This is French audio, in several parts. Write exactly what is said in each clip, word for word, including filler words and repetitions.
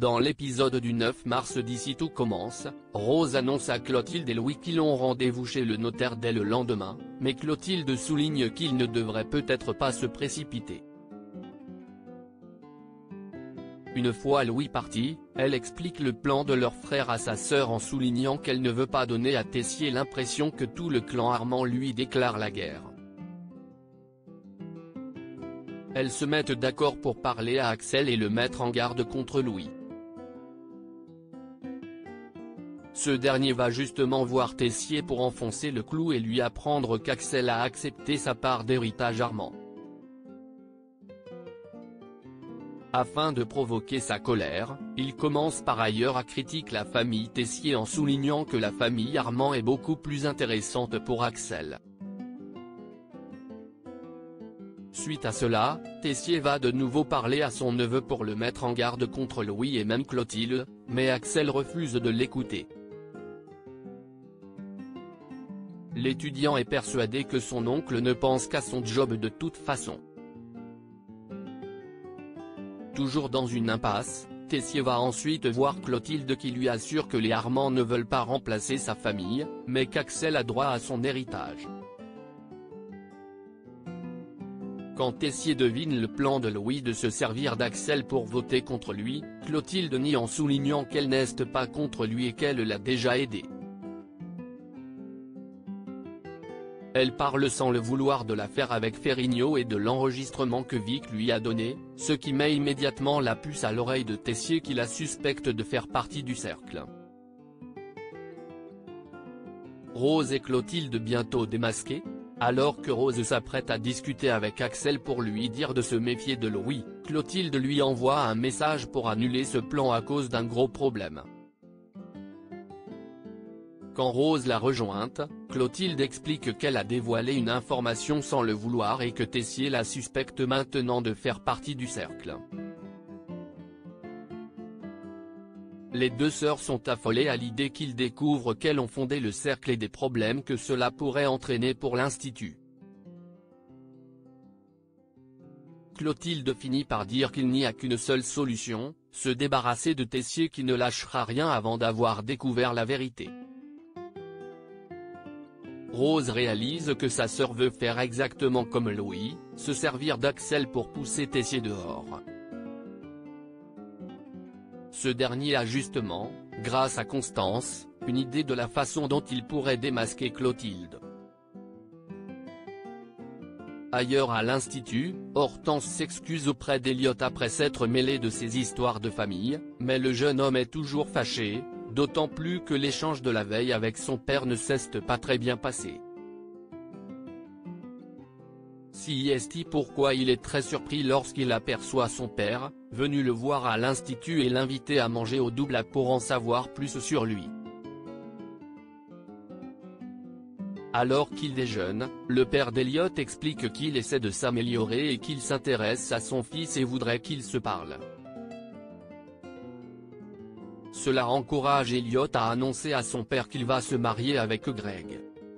Dans l'épisode du neuf mars d'Ici tout commence, Rose annonce à Clotilde et Louis qu'ils ont rendez-vous chez le notaire dès le lendemain, mais Clotilde souligne qu'ils ne devraient peut-être pas se précipiter. Une fois Louis parti, elle explique le plan de leur frère à sa sœur en soulignant qu'elle ne veut pas donner à Tessier l'impression que tout le clan Armand lui déclare la guerre. Elles se mettent d'accord pour parler à Axel et le mettre en garde contre Louis. Ce dernier va justement voir Tessier pour enfoncer le clou et lui apprendre qu'Axel a accepté sa part d'héritage Armand. Afin de provoquer sa colère, il commence par ailleurs à critiquer la famille Tessier en soulignant que la famille Armand est beaucoup plus intéressante pour Axel. Suite à cela, Tessier va de nouveau parler à son neveu pour le mettre en garde contre Louis et même Clotilde, mais Axel refuse de l'écouter. L'étudiant est persuadé que son oncle ne pense qu'à son job de toute façon. Toujours dans une impasse, Tessier va ensuite voir Clotilde qui lui assure que les Armand ne veulent pas remplacer sa famille, mais qu'Axel a droit à son héritage. Quand Tessier devine le plan de Louis de se servir d'Axel pour voter contre lui, Clotilde nie en soulignant qu'elle n'est pas contre lui et qu'elle l'a déjà aidé. Elle parle sans le vouloir de l'affaire avec Ferrigno et de l'enregistrement que Vic lui a donné, ce qui met immédiatement la puce à l'oreille de Tessier qui la suspecte de faire partie du cercle. Rose et Clotilde bientôt démasquées. Alors que Rose s'apprête à discuter avec Axel pour lui dire de se méfier de Louis, Clotilde lui envoie un message pour annuler ce plan à cause d'un gros problème. Quand Rose l'a rejointe, Clotilde explique qu'elle a dévoilé une information sans le vouloir et que Tessier la suspecte maintenant de faire partie du cercle. Les deux sœurs sont affolées à l'idée qu'ils découvrent qu'elles ont fondé le cercle et des problèmes que cela pourrait entraîner pour l'Institut. Clotilde finit par dire qu'il n'y a qu'une seule solution, se débarrasser de Tessier qui ne lâchera rien avant d'avoir découvert la vérité. Rose réalise que sa sœur veut faire exactement comme Louis, se servir d'Axel pour pousser Tessier dehors. Ce dernier a justement, grâce à Constance, une idée de la façon dont il pourrait démasquer Clotilde. Ailleurs à l'Institut, Hortense s'excuse auprès d'Elliot après s'être mêlé de ses histoires de famille, mais le jeune homme est toujours fâché, d'autant plus que l'échange de la veille avec son père ne s'est pas très bien passé. Si est pourquoi il est très surpris lorsqu'il aperçoit son père, venu le voir à l'Institut et l'inviter à manger au double pour en savoir plus sur lui. Alors qu'il déjeune, le père d'Elliot explique qu'il essaie de s'améliorer et qu'il s'intéresse à son fils et voudrait qu'ils se parlent. Cela encourage Elliot à annoncer à son père qu'il va se marier avec Greg.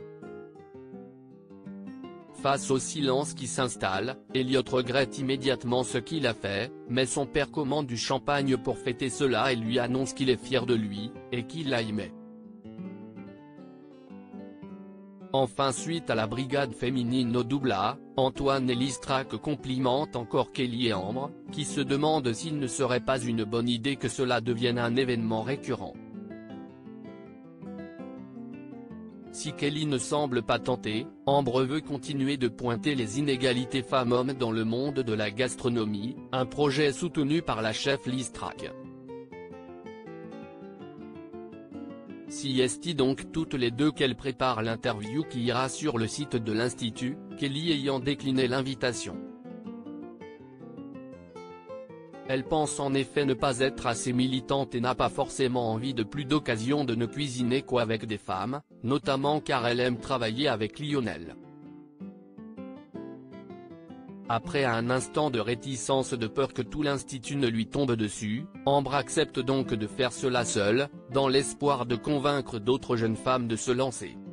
Face au silence qui s'installe, Elliot regrette immédiatement ce qu'il a fait, mais son père commande du champagne pour fêter cela et lui annonce qu'il est fier de lui, et qu'il l'a aimé. Enfin suite à la brigade féminine au double A, Antoine et Listrac complimentent encore Kelly et Ambre, qui se demandent s'il ne serait pas une bonne idée que cela devienne un événement récurrent. Si Kelly ne semble pas tentée, Ambre veut continuer de pointer les inégalités femmes-hommes dans le monde de la gastronomie, un projet soutenu par la chef Listrac. Si est donc toutes les deux qu'elles préparent l'interview qui ira sur le site de l'Institut, Kelly ayant décliné l'invitation. Elle pense en effet ne pas être assez militante et n'a pas forcément envie de plus d'occasions de ne cuisiner qu'avec des femmes, notamment car elle aime travailler avec Lionel. Après un instant de réticence de peur que tout l'Institut ne lui tombe dessus, Ambre accepte donc de faire cela seule, dans l'espoir de convaincre d'autres jeunes femmes de se lancer.